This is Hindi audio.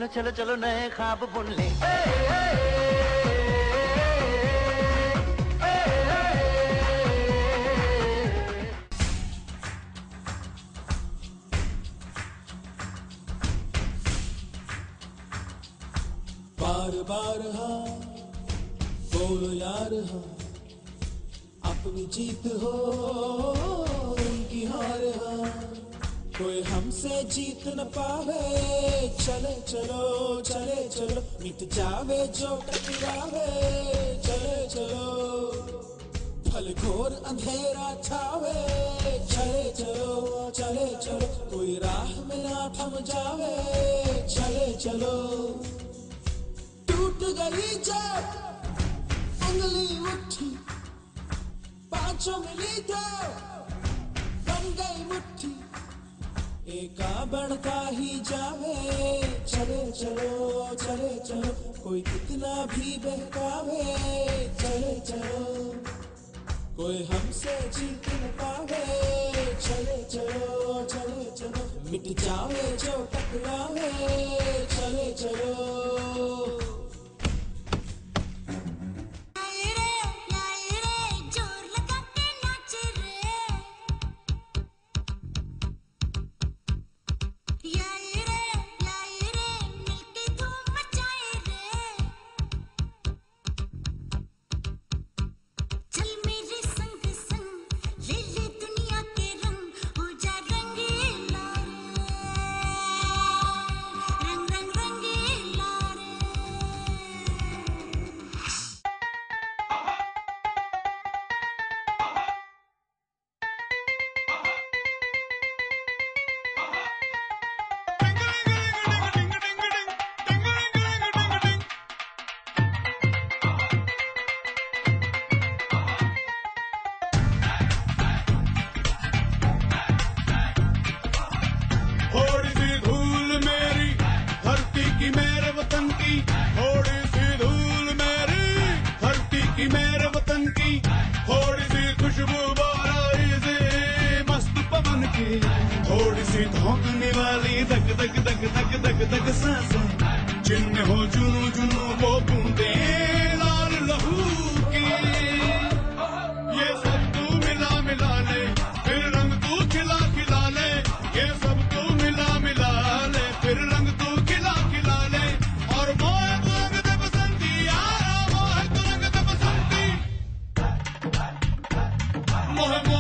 चलो चलो नए ख्वाब बुन ले। बार बार हाँ बोलो यार हाँ, अपनी जीत हो उनकी हार हाँ, कोई हमसे जीत न पावे। चले चलो चले चलो मिट जावे जो टकरावे। चले चलो भल घोर अंधेरा छावे। चले चलो कोई राह में ना थम जावे। चले चलो टूट गई जब उंगली मुट्ठी, पांचों मिली तो बन गई मुट्ठी, एका बढ़ता ही जावे। चले चलो कोई कितना भी बहकावे। चले चलो कोई हमसे जीत न पावे। चले चलो मिट जावे जो टकरावे। चले चलो मेरे वतन की थोड़ी सी खुशबू बाराई से मस्त पवन की, थोड़ी सी धोखने वाली धक धक धक धक धक धक सांसें, जिनमें हो जुनू जुनू वो बूंदे लाल लहू की। ये सब तू मिला मिला ले, फिर रंग तू खिला खिला ले। ये सब तू मिला मिला ले, फिर रंग तू खिला खिला ले। और मोह तो रंग दे बसंती यारा, मोह तो रंग दे बसंती, मोह